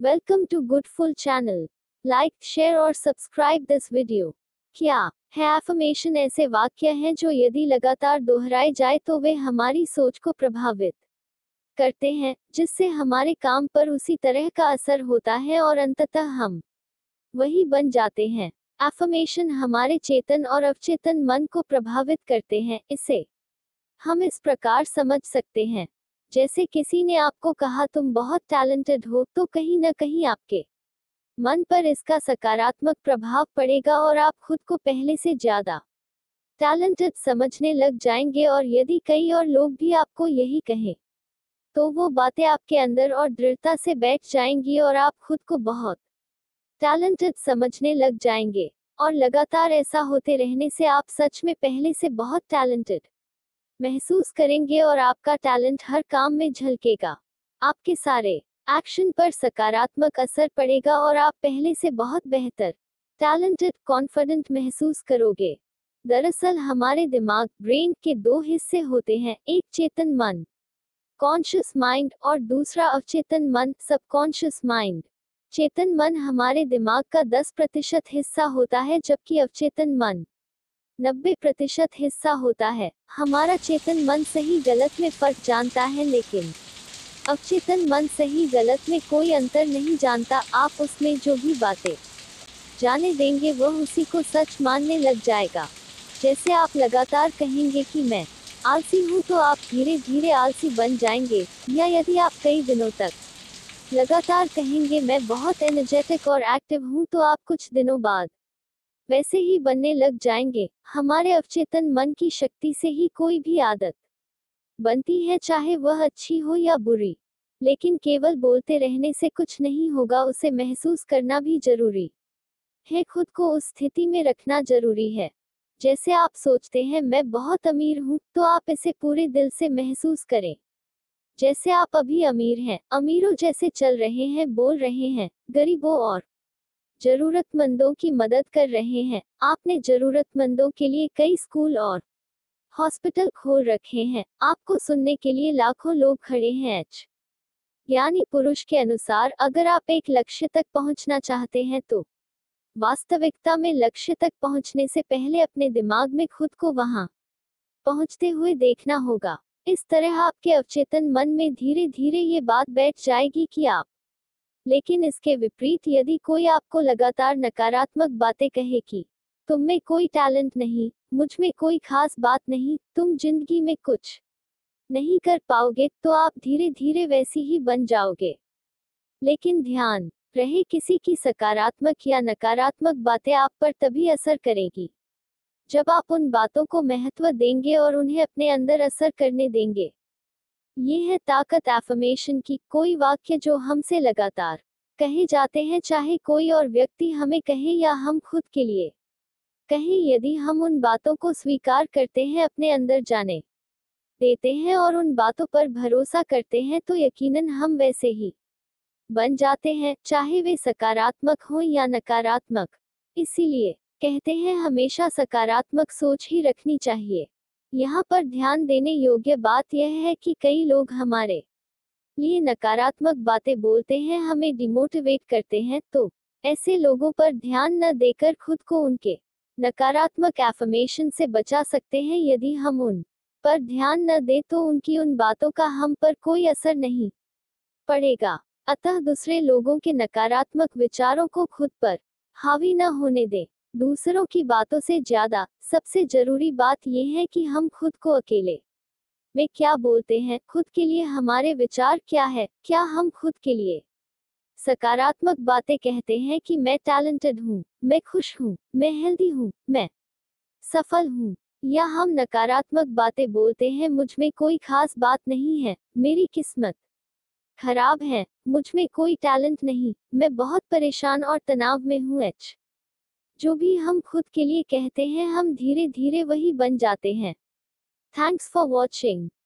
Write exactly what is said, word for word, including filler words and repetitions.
Welcome to goodful channel. Like, share और subscribe this video. क्या है एफर्मेशन? ऐसे वाक्य हैं जो यदि लगातार दोहराए जाए तो वे हमारी सोच को प्रभावित करते हैं, जिससे हमारे काम पर उसी तरह का असर होता है और अंततः हम वही बन जाते हैं। एफर्मेशन हमारे चेतन और अवचेतन मन को प्रभावित करते हैं। इसे हम इस प्रकार समझ सकते हैं, जैसे किसी ने आपको कहा तुम बहुत टैलेंटेड हो, तो कहीं न कहीं आपके मन पर इसका सकारात्मक प्रभाव पड़ेगा और आप खुद को पहले से ज्यादा टैलेंटेड समझने लग जाएंगे। और यदि कई और लोग भी आपको यही कहें, तो वो बातें आपके अंदर और दृढ़ता से बैठ जाएंगी और आप खुद को बहुत टैलेंटेड समझने लग जाएंगे। और लगातार ऐसा होते रहने से आप सच में पहले से बहुत टैलेंटेड महसूस करेंगे और आपका टैलेंट हर काम में झलकेगा। आपके सारे एक्शन पर सकारात्मक असर पड़ेगा और आप पहले से बहुत बेहतर टैलेंटेड कॉन्फिडेंट महसूस करोगे। दरअसल हमारे दिमाग ब्रेन के दो हिस्से होते हैं, एक चेतन मन कॉन्शियस माइंड और दूसरा अवचेतन मन सबकॉन्शियस माइंड। चेतन मन हमारे दिमाग का दस प्रतिशत हिस्सा होता है, जबकि अवचेतन मन नब्बे प्रतिशत हिस्सा होता है। हमारा चेतन मन सही गलत में फर्क जानता है, लेकिन अवचेतन मन सही गलत में कोई अंतर नहीं जानता। आप उसमें जो भी बातें जाने देंगे वह उसी को सच मानने लग जाएगा। जैसे आप लगातार कहेंगे कि मैं आलसी हूँ, तो आप धीरे धीरे आलसी बन जाएंगे। या यदि आप कई दिनों तक लगातार कहेंगे मैं बहुत एनर्जेटिक और एक्टिव हूँ, तो आप कुछ दिनों बाद वैसे ही बनने लग जाएंगे। हमारे अवचेतन मन की शक्ति से ही कोई भी आदत बनती है, चाहे वह अच्छी हो या बुरी। लेकिन केवल बोलते रहने से कुछ नहीं होगा, उसे महसूस करना भी जरूरी है। खुद को उस स्थिति में रखना जरूरी है। जैसे आप सोचते हैं मैं बहुत अमीर हूँ, तो आप इसे पूरे दिल से महसूस करें, जैसे आप अभी अमीर हैं, अमीरों जैसे चल रहे हैं, बोल रहे हैं, गरीबों और जरूरतमंदों की मदद कर रहे हैं। आपने जरूरतमंदों के लिए कई स्कूल और हॉस्पिटल खोल रखे हैं। आपको सुनने के लिए लाखों लोग खड़े हैं। एच ज्ञानी पुरुष के अनुसार अगर आप एक लक्ष्य तक पहुंचना चाहते हैं, तो वास्तविकता में लक्ष्य तक पहुंचने से पहले अपने दिमाग में खुद को वहां पहुंचते हुए देखना होगा। इस तरह आपके अवचेतन मन में धीरे धीरे ये बात बैठ जाएगी कि आप लेकिन इसके विपरीत, यदि कोई आपको लगातार नकारात्मक बातें कहे कि तुम में कोई टैलेंट नहीं, मुझ में कोई खास बात नहीं, तुम जिंदगी में कुछ नहीं कर पाओगे, तो आप धीरे धीरे वैसी ही बन जाओगे। लेकिन ध्यान रहे, किसी की सकारात्मक या नकारात्मक बातें आप पर तभी असर करेगी जब आप उन बातों को महत्व देंगे और उन्हें अपने अंदर असर करने देंगे। ये है ताकत एफर्मेशन की। कोई वाक्य जो हमसे लगातार कहे जाते हैं, चाहे कोई और व्यक्ति हमें कहे या हम खुद के लिए कहें, यदि हम उन बातों को स्वीकार करते हैं, अपने अंदर जाने देते हैं और उन बातों पर भरोसा करते हैं, तो यकीनन हम वैसे ही बन जाते हैं, चाहे वे सकारात्मक हों या नकारात्मक। इसीलिए कहते हैं हमेशा सकारात्मक सोच ही रखनी चाहिए। यहाँ पर ध्यान देने योग्य बात यह है कि कई लोग हमारे लिए नकारात्मक बातें बोलते हैं, हमें डिमोटिवेट करते हैं, तो ऐसे लोगों पर ध्यान न देकर खुद को उनके नकारात्मक एफर्मेशन से बचा सकते हैं। यदि हम उन पर ध्यान न दें, तो उनकी उन बातों का हम पर कोई असर नहीं पड़ेगा। अतः दूसरे लोगों के नकारात्मक विचारों को खुद पर हावी न होने दें। दूसरों की बातों से ज्यादा सबसे जरूरी बात यह है कि हम खुद को अकेले में क्या बोलते हैं, खुद के लिए हमारे विचार क्या है। क्या हम खुद के लिए सकारात्मक बातें कहते हैं कि मैं टैलेंटेड हूँ, मैं खुश हूँ, मैं हेल्दी हूँ, मैं सफल हूँ, या हम नकारात्मक बातें बोलते हैं, मुझ में कोई खास बात नहीं है, मेरी किस्मत खराब है, मुझ में कोई टैलेंट नहीं, मैं बहुत परेशान और तनाव में हूँ। एच जो भी हम खुद के लिए कहते हैं, हम धीरे धीरे वही बन जाते हैं। Thanks for watching.